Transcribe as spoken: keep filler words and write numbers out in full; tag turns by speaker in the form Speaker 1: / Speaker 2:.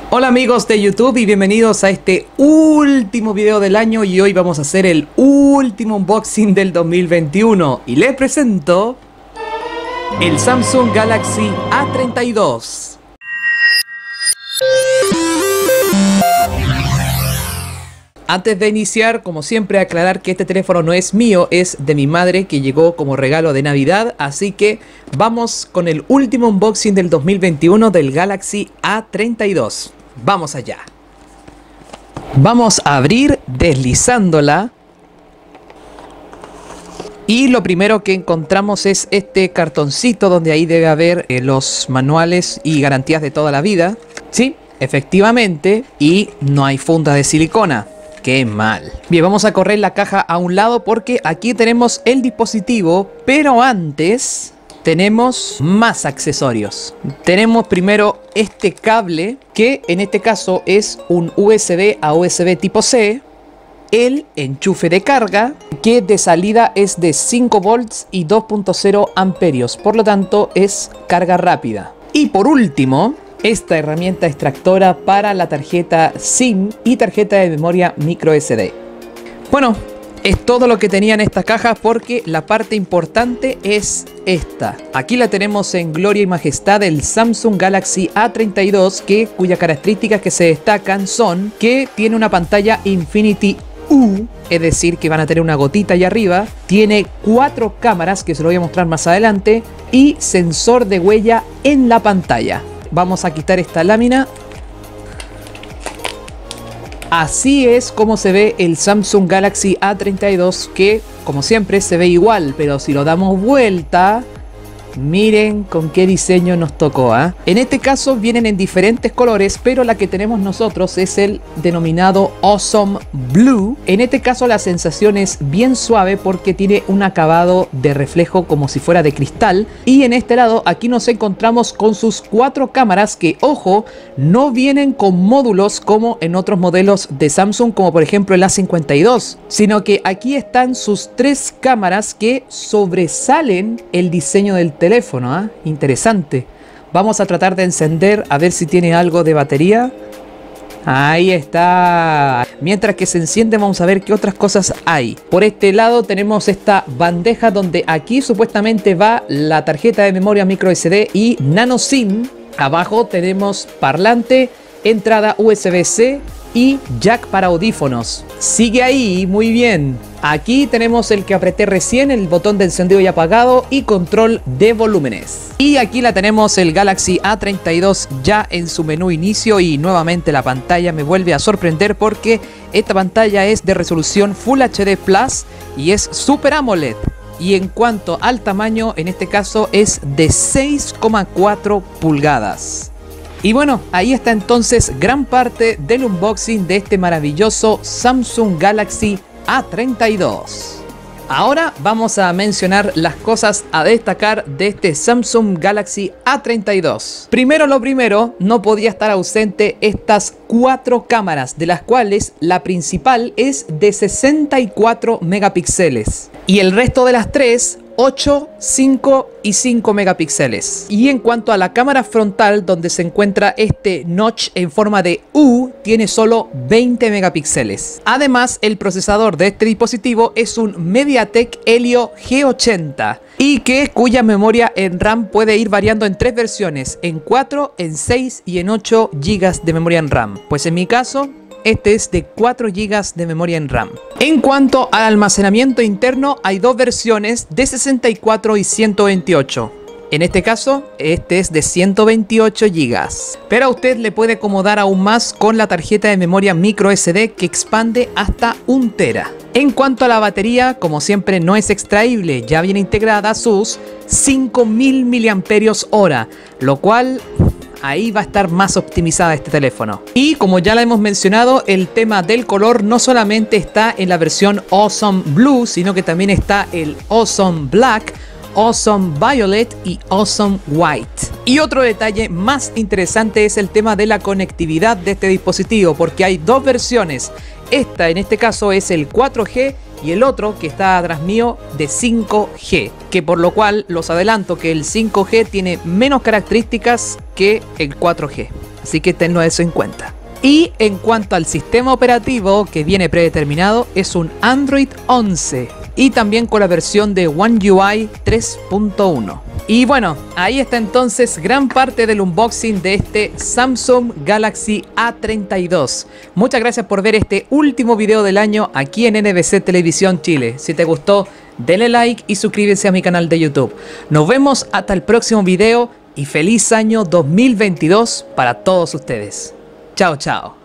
Speaker 1: Hola amigos de YouTube y bienvenidos a este último video del año, y hoy vamos a hacer el último unboxing del dos mil veintiuno y les presento el Samsung Galaxy A treinta y dos. Antes de iniciar, como siempre, aclarar que este teléfono no es mío, es de mi madre, que llegó como regalo de Navidad. Así que vamos con el último unboxing del dos mil veintiuno del Galaxy A treinta y dos. Vamos allá. Vamos a abrir deslizándola. Y lo primero que encontramos es este cartoncito donde ahí debe haber eh, los manuales y garantías de toda la vida. Sí, efectivamente. Y no hay funda de silicona. ¡Qué mal! Bien, vamos a correr la caja a un lado porque aquí tenemos el dispositivo, pero antes tenemos más accesorios. Tenemos primero este cable, que en este caso es un U S B a U S B tipo C. El enchufe de carga, que de salida es de cinco volts y dos punto cero amperios, por lo tanto es carga rápida. Y por último, esta herramienta extractora para la tarjeta SIM y tarjeta de memoria micro S D. Bueno, es todo lo que tenía en esta caja, porque la parte importante es esta. Aquí la tenemos en gloria y majestad, el Samsung Galaxy A treinta y dos, que, cuyas características que se destacan son que tiene una pantalla Infinity U, es decir, que van a tener una gotita allá arriba. Tiene cuatro cámaras, que se lo voy a mostrar más adelante, y sensor de huella en la pantalla. Vamos a quitar esta lámina. Así es como se ve el Samsung Galaxy A treinta y dos, que como siempre se ve igual, pero si lo damos vuelta, miren con qué diseño nos tocó, ¿eh? En este caso vienen en diferentes colores, pero la que tenemos nosotros es el denominado Awesome Blue. En este caso la sensación es bien suave porque tiene un acabado de reflejo como si fuera de cristal. Y en este lado aquí nos encontramos con sus cuatro cámaras que, ojo, no vienen con módulos como en otros modelos de Samsung, como por ejemplo el A cincuenta y dos, sino que aquí están sus tres cámaras que sobresalen el diseño del teléfono, ¿eh? Interesante. Vamos a tratar de encender a ver si tiene algo de batería. Ahí está. Mientras que se enciende, vamos a ver qué otras cosas hay. Por este lado tenemos esta bandeja donde aquí supuestamente va la tarjeta de memoria micro S D y nano SIM. Abajo tenemos parlante, entrada U S B C y jack para audífonos. Sigue ahí, muy bien. Aquí tenemos el que apreté recién, el botón de encendido y apagado, y control de volúmenes. Y aquí la tenemos, el Galaxy A treinta y dos ya en su menú inicio, y nuevamente la pantalla me vuelve a sorprender porque esta pantalla es de resolución Full H D Plus y es Super AMOLED. Y en cuanto al tamaño, en este caso es de seis coma cuatro pulgadas. Y bueno, ahí está entonces gran parte del unboxing de este maravilloso Samsung Galaxy A treinta y dos. Ahora vamos a mencionar las cosas a destacar de este Samsung Galaxy A treinta y dos. Primero lo primero, no podía estar ausente estas cuatro cámaras, de las cuales la principal es de sesenta y cuatro megapíxeles y el resto de las tres, ocho, cinco y cinco megapíxeles. Y en cuanto a la cámara frontal, donde se encuentra este notch en forma de U, tiene solo veinte megapíxeles. Además, el procesador de este dispositivo es un MediaTek Helio G ochenta, y que cuya memoria en RAM puede ir variando en tres versiones: en cuatro, en seis y en ocho gigas de memoria en RAM. Pues en mi caso, este es de cuatro gigas de memoria en RAM. En cuanto al almacenamiento interno, hay dos versiones, de sesenta y cuatro y ciento veintiocho. En este caso, este es de ciento veintiocho gigas. Pero a usted le puede acomodar aún más con la tarjeta de memoria micro S D, que expande hasta un tera. En cuanto a la batería, como siempre no es extraíble, ya viene integrada sus cinco mil miliamperios hora, lo cual ahí va a estar más optimizada este teléfono. Y como ya lo hemos mencionado, el tema del color no solamente está en la versión Awesome Blue, sino que también está el Awesome Black, Awesome Violet y Awesome White. Y otro detalle más interesante es el tema de la conectividad de este dispositivo, porque hay dos versiones. Esta en este caso es el cuatro G y el otro que está atrás mío de cinco G, que por lo cual los adelanto que el cinco G tiene menos características que el cuatro G. Así que tenlo eso en cuenta. Y en cuanto al sistema operativo que viene predeterminado, es un Android once y también con la versión de One U I tres punto uno. Y bueno, ahí está entonces gran parte del unboxing de este Samsung Galaxy A treinta y dos. Muchas gracias por ver este último video del año aquí en N B C Televisión Chile. Si te gustó, denle like y suscríbete a mi canal de YouTube. Nos vemos hasta el próximo video y feliz año dos mil veintidós para todos ustedes. Chao, chao.